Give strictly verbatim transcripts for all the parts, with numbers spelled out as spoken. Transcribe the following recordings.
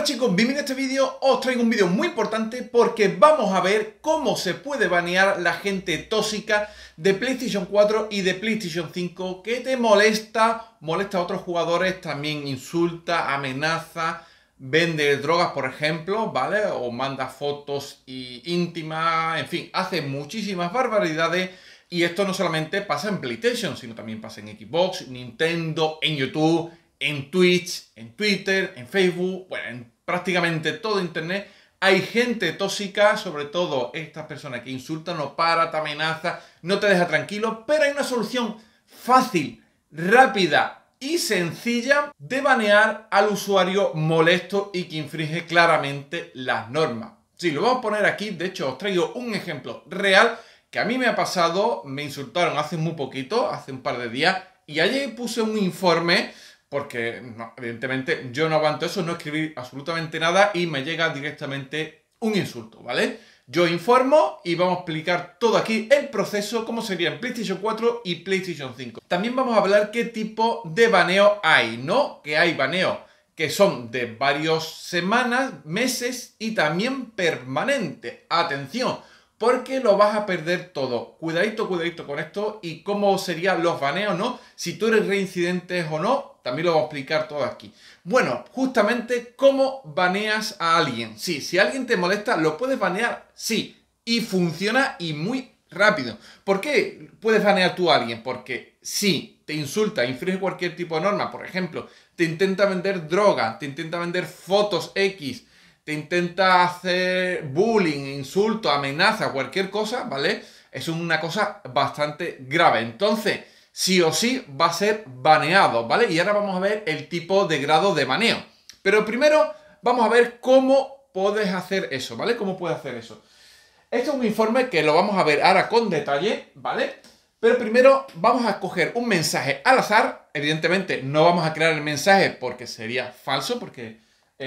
chicos, bienvenidos a este vídeo. Os traigo un vídeo muy importante porque vamos a ver cómo se puede banear la gente tóxica de PlayStation cuatro y de PlayStation cinco que te molesta, molesta a otros jugadores, también insulta, amenaza, vende drogas, por ejemplo, ¿vale? O manda fotos íntimas, en fin, hace muchísimas barbaridades. Y esto no solamente pasa en PlayStation, sino también pasa en Xbox, Nintendo, en YouTube, en Twitch, en Twitter, en Facebook, bueno, en prácticamente todo Internet. Hay gente tóxica, sobre todo estas personas que insultan, no para, te amenaza, no te deja tranquilo, pero hay una solución fácil, rápida y sencilla de banear al usuario molesto y que infringe claramente las normas. Sí, lo vamos a poner aquí, de hecho os traigo un ejemplo real que a mí me ha pasado. Me insultaron hace muy poquito, hace un par de días, y ayer puse un informe porque no, evidentemente yo no aguanto eso, no escribir absolutamente nada y me llega directamente un insulto, ¿vale? Yo informo y vamos a explicar todo aquí, el proceso, cómo sería en PlayStation cuatro y PlayStation cinco. También vamos a hablar qué tipo de baneo hay, ¿no? Que hay baneos que son de varias semanas, meses y también permanente. Atención, porque lo vas a perder todo. Cuidadito, cuidadito con esto y cómo serían los baneos, ¿no? Si tú eres reincidente o no, también lo voy a explicar todo aquí. Bueno, justamente cómo baneas a alguien. Sí, si alguien te molesta, ¿lo puedes banear? Sí, y funciona y muy rápido. ¿Por qué puedes banear tú a alguien? Porque si te insulta, infringe cualquier tipo de norma, por ejemplo, te intenta vender droga, te intenta vender fotos X, te intenta hacer bullying, insulto, amenaza, cualquier cosa, ¿vale? Es una cosa bastante grave. Entonces, sí o sí va a ser baneado, ¿vale? Y ahora vamos a ver el tipo de grado de baneo. Pero primero vamos a ver cómo puedes hacer eso, ¿vale? ¿Cómo puedes hacer eso? Este es un informe que lo vamos a ver ahora con detalle, ¿vale? Pero primero vamos a coger un mensaje al azar. Evidentemente no vamos a crear el mensaje porque sería falso, porque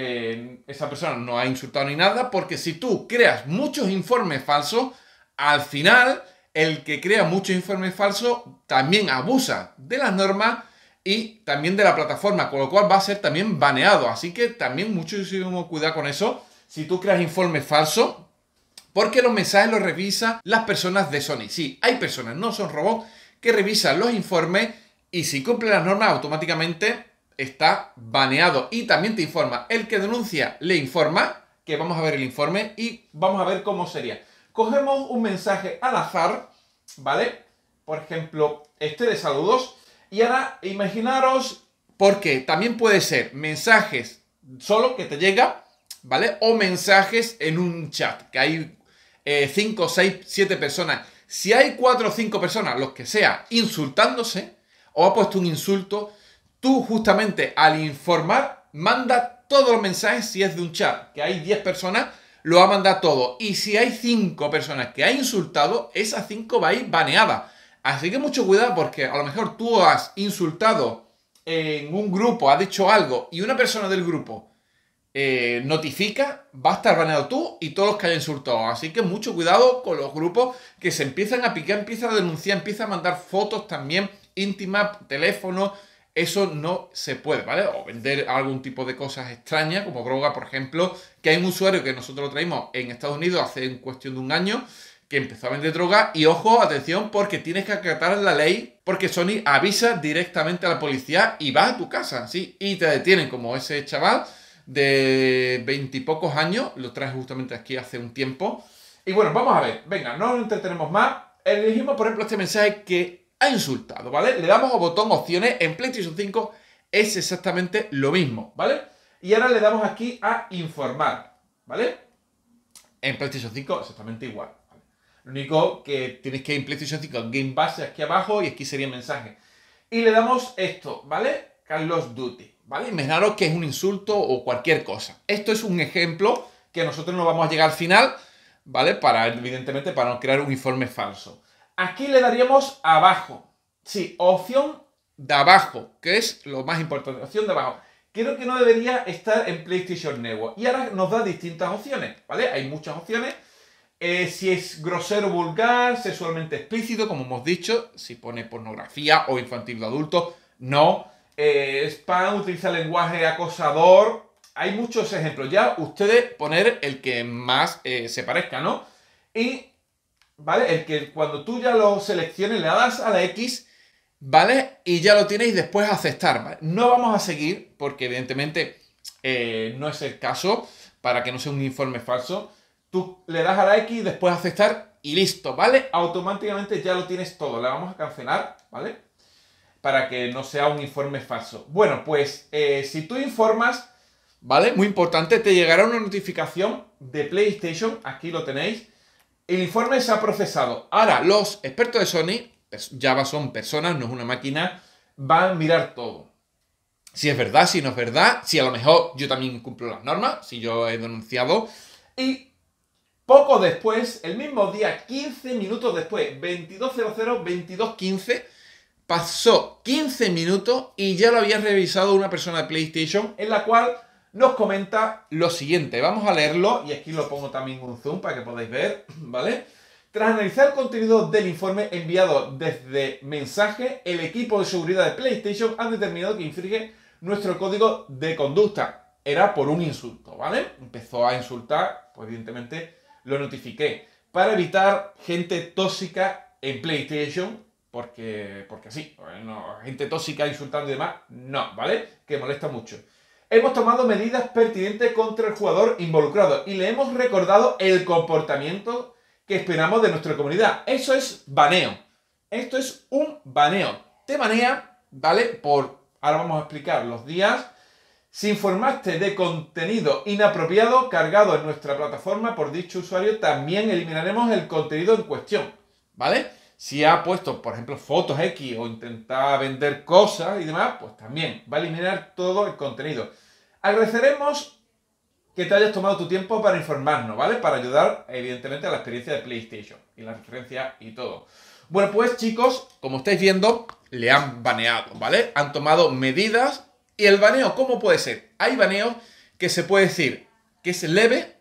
Eh, esa persona no ha insultado ni nada, porque si tú creas muchos informes falsos, al final el que crea muchos informes falsos también abusa de las normas y también de la plataforma, con lo cual va a ser también baneado. Así que también muchísimo cuidado con eso si tú creas informes falsos, porque los mensajes los revisan las personas de Sony. Sí, hay personas, no son robots, que revisan los informes y si cumplen las normas automáticamente está baneado. Y también te informa, el que denuncia le informa, que vamos a ver el informe y vamos a ver cómo sería. Cogemos un mensaje al azar, ¿vale? Por ejemplo, este de saludos. Y ahora imaginaros, porque también puede ser mensajes solo que te llega, ¿vale? O mensajes en un chat, que hay cinco, seis, siete personas. Si hay cuatro o cinco personas, los que sea, insultándose, o ha puesto un insulto, tú justamente al informar, manda todos los mensajes. Si es de un chat que hay diez personas, lo va a mandar todo. Y si hay cinco personas que ha insultado, esas cinco va a ir baneada. Así que mucho cuidado, porque a lo mejor tú has insultado en un grupo, has dicho algo, y una persona del grupo eh, notifica, va a estar baneado tú y todos los que hayan insultado. Así que mucho cuidado con los grupos que se empiezan a picar, empiezan a denunciar, empiezan a mandar fotos también íntimas, teléfonos. Eso no se puede, ¿vale? O vender algún tipo de cosas extrañas, como droga, por ejemplo, que hay un usuario que nosotros lo traímos en Estados Unidos hace en cuestión de un año, que empezó a vender droga, y ojo, atención, porque tienes que acatar la ley, porque Sony avisa directamente a la policía y vas a tu casa, ¿sí? Y te detienen, como ese chaval de veintipocos años, lo traje justamente aquí hace un tiempo. Y bueno, vamos a ver, venga, no nos entretenemos más. Elegimos, por ejemplo, este mensaje que ha insultado, ¿vale? Le damos al botón opciones. En PlayStation cinco es exactamente lo mismo, ¿vale? Y ahora le damos aquí a informar, ¿vale? En PlayStation cinco exactamente igual, ¿vale? Lo único que tienes que ir en PlayStation cinco, Game Base aquí abajo y aquí sería el mensaje. Y le damos esto, ¿vale? Call of Duty, ¿vale? Imaginaros que es un insulto o cualquier cosa. Esto es un ejemplo que nosotros no vamos a llegar al final, ¿vale? Para, evidentemente, para no crear un informe falso. Aquí le daríamos abajo. Sí, opción de abajo, que es lo más importante. Opción de abajo. Creo que no debería estar en PlayStation Network. Y ahora nos da distintas opciones, ¿vale? Hay muchas opciones. Eh, si es grosero, vulgar, sexualmente explícito, como hemos dicho. Si pone pornografía o infantil de adultos, no. Eh, spam, utiliza lenguaje acosador. hay muchos ejemplos. Ya ustedes poner el que más eh, se parezca, ¿no? Y, ¿vale? El que cuando tú ya lo selecciones, le das a la X, ¿vale? Y ya lo tienes y después aceptar, ¿vale? No vamos a seguir porque evidentemente eh, no es el caso, para que no sea un informe falso. Tú le das a la X y después aceptar y listo, ¿vale? Automáticamente ya lo tienes todo. Le vamos a cancelar, ¿vale? Para que no sea un informe falso. Bueno, pues eh, si tú informas, ¿vale? Muy importante, te llegará una notificación de PlayStation, aquí lo tenéis. El informe se ha procesado. Ahora, los expertos de Sony, ya son personas, no es una máquina, van a mirar todo. Si es verdad, si no es verdad, si a lo mejor yo también cumplo las normas, si yo he denunciado. Y poco después, el mismo día, quince minutos después, veintidós cero cero, veintidós quince, pasó quince minutos y ya lo había revisado una persona de PlayStation, en la cual nos comenta lo siguiente. Vamos a leerlo y aquí lo pongo también un zoom para que podáis ver, ¿vale? Tras analizar el contenido del informe enviado desde mensaje, el equipo de seguridad de PlayStation ha determinado que infringe nuestro código de conducta. Era por un insulto, ¿vale? Empezó a insultar, pues evidentemente lo notifiqué. Para evitar gente tóxica en PlayStation, porque, porque sí, no, gente tóxica insultando y demás, no, ¿vale? Que molesta mucho. Hemos tomado medidas pertinentes contra el jugador involucrado y le hemos recordado el comportamiento que esperamos de nuestra comunidad. Eso es baneo. Esto es un baneo. Te banea, ¿vale? Por, ahora vamos a explicar los días. Si informaste de contenido inapropiado cargado en nuestra plataforma por dicho usuario, también eliminaremos el contenido en cuestión, ¿vale? Si ha puesto, por ejemplo, fotos X o intenta vender cosas y demás, pues también va a eliminar todo el contenido. Agradeceremos que te hayas tomado tu tiempo para informarnos, ¿vale? Para ayudar, evidentemente, a la experiencia de PlayStation y la referencia y todo. Bueno, pues chicos, como estáis viendo, le han baneado, ¿vale? Han tomado medidas y el baneo, ¿cómo puede ser? Hay baneos que se puede decir que es leve,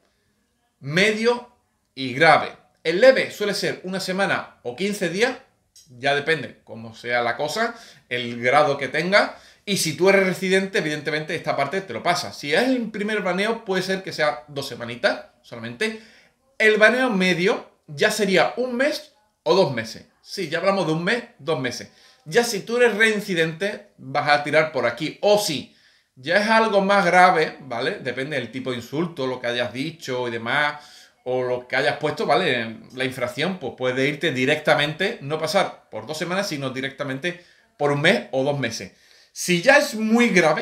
medio y grave. El leve suele ser una semana o quince días, ya depende cómo sea la cosa, el grado que tenga. Y si tú eres residente, evidentemente esta parte te lo pasa. Si es el primer baneo, puede ser que sea dos semanitas solamente. El baneo medio ya sería un mes o dos meses. Sí, ya hablamos de un mes, dos meses. Ya si tú eres reincidente, vas a tirar por aquí. O si ya es algo más grave, ¿vale? Depende del tipo de insulto, lo que hayas dicho y demás, o lo que hayas puesto, ¿vale? La infracción, pues puede irte directamente, no pasar por dos semanas, sino directamente por un mes o dos meses. Si ya es muy grave,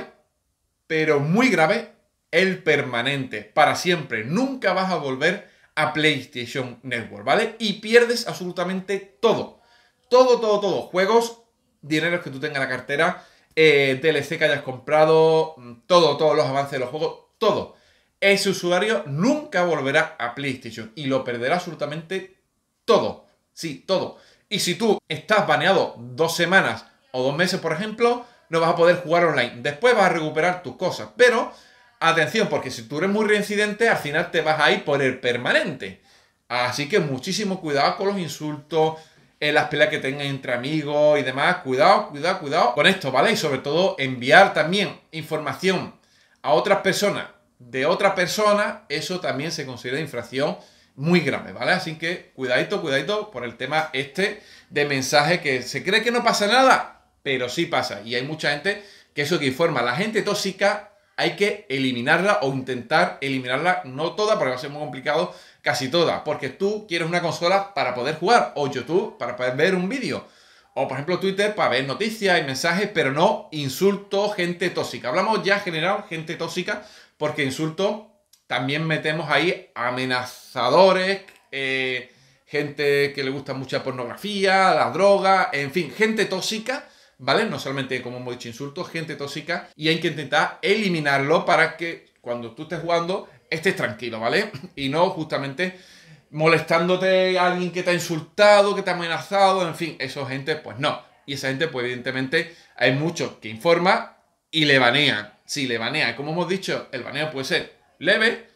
pero muy grave, el permanente, para siempre. Nunca vas a volver a PlayStation Network, ¿vale? Y pierdes absolutamente todo. Todo, todo, todo. Juegos, dineros que tú tengas en la cartera, eh, D L C que hayas comprado, todo, todos los avances de los juegos, todo. Ese usuario nunca volverá a PlayStation y lo perderá absolutamente todo. Sí, todo. Y si tú estás baneado dos semanas o dos meses, por ejemplo, no vas a poder jugar online. Después vas a recuperar tus cosas. Pero, atención, porque si tú eres muy reincidente, al final te vas a ir por el permanente. Así que muchísimo cuidado con los insultos, en las peleas que tengan entre amigos y demás. Cuidado, cuidado, cuidado con esto, ¿vale? Y sobre todo, enviar también información a otras personas de otra persona, eso también se considera infracción muy grave, ¿vale? Así que cuidadito, cuidadito por el tema este de mensaje que se cree que no pasa nada, pero sí pasa. Y hay mucha gente que eso que informa. La gente tóxica hay que eliminarla o intentar eliminarla, no toda, porque va a ser muy complicado, casi toda. Porque tú quieres una consola para poder jugar, o YouTube para poder ver un vídeo, o por ejemplo Twitter para ver noticias y mensajes, pero no insultos, gente tóxica. Hablamos ya en general, gente tóxica, porque insultos también metemos ahí amenazadores, eh, gente que le gusta mucha pornografía, la droga, en fin, gente tóxica, ¿vale? No solamente, como hemos dicho, insultos, gente tóxica, y hay que intentar eliminarlo para que cuando tú estés jugando estés tranquilo, ¿vale? Y no justamente molestándote a alguien que te ha insultado, que te ha amenazado, en fin, esa gente, pues no. Y esa gente, pues evidentemente, hay muchos que informa y le banean. Sí, le banean. Como hemos dicho, el baneo puede ser leve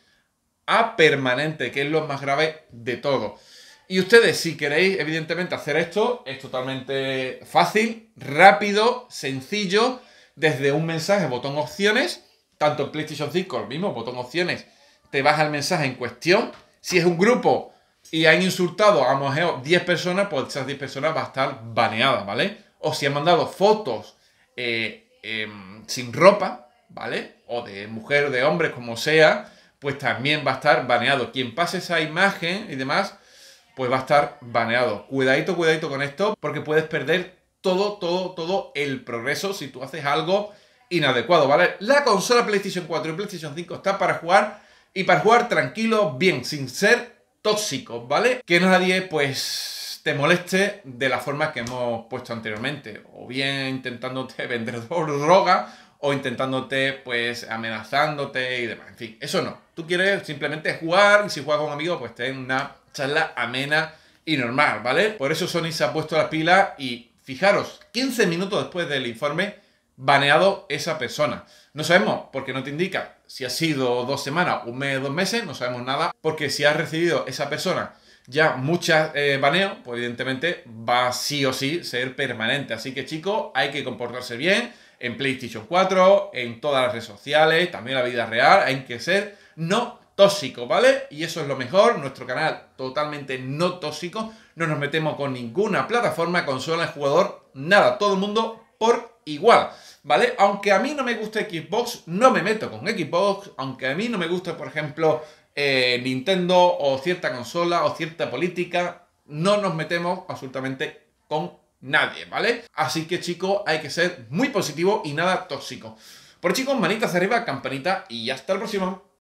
a permanente, que es lo más grave de todo. Y ustedes, si queréis, evidentemente, hacer esto, es totalmente fácil, rápido, sencillo, desde un mensaje, botón opciones, Tanto en PlayStation cinco, lo mismo, botón opciones, te baja el mensaje en cuestión. Si es un grupo y han insultado a lo mejor diez personas, pues esas diez personas va a estar baneadas, ¿vale? O si han mandado fotos eh, eh, sin ropa, ¿vale? O de mujer o de hombre, como sea, pues también va a estar baneado. Quien pase esa imagen y demás, pues va a estar baneado. Cuidadito, cuidadito con esto, porque puedes perder todo, todo, todo el progreso si tú haces algo inadecuado, ¿vale? La consola PlayStation cuatro y PlayStation cinco está para jugar y para jugar tranquilo, bien, sin ser tóxico, ¿vale? Que nadie, pues, te moleste de la forma que hemos puesto anteriormente. O bien intentándote vender droga, o intentándote, pues, amenazándote y demás. En fin, eso no. Tú quieres simplemente jugar y si juegas con amigos, pues ten una charla amena y normal, ¿vale? Por eso Sony se ha puesto las pilas y fijaros, quince minutos después del informe, baneado esa persona. No sabemos, porque no te indica si ha sido dos semanas, un mes, dos meses, no sabemos nada, porque si ha recibido esa persona ya muchas eh, baneos, pues evidentemente va sí o sí ser permanente. Así que chicos, hay que comportarse bien en PlayStation cuatro, en todas las redes sociales, también en la vida real, hay que ser no tóxico, ¿vale? Y eso es lo mejor, nuestro canal totalmente no tóxico, no nos metemos con ninguna plataforma, consola, jugador, nada, todo el mundo por igual, ¿vale? Aunque a mí no me gusta Xbox, no me meto con Xbox, aunque a mí no me gusta, por ejemplo, eh, Nintendo o cierta consola o cierta política, no nos metemos absolutamente con nadie, ¿vale? Así que chicos, hay que ser muy positivo y nada tóxico. Por chicos, manitas arriba, campanita y hasta el próximo.